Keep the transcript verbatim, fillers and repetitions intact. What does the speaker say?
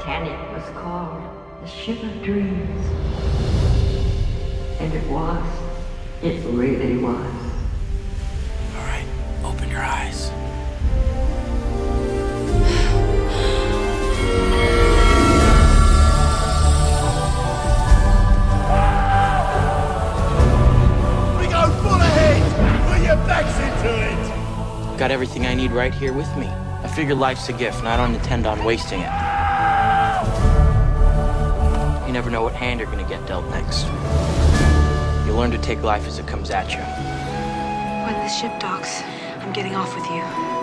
Titanic was called the Ship of Dreams. And it was. It really was. All right, open your eyes. We go full ahead! Put your backs into it! Got everything I need right here with me. I figure life's a gift, and I don't intend on wasting it. You never know what hand you're gonna get dealt next. You learn to take life as it comes at you. When this ship docks, I'm getting off with you.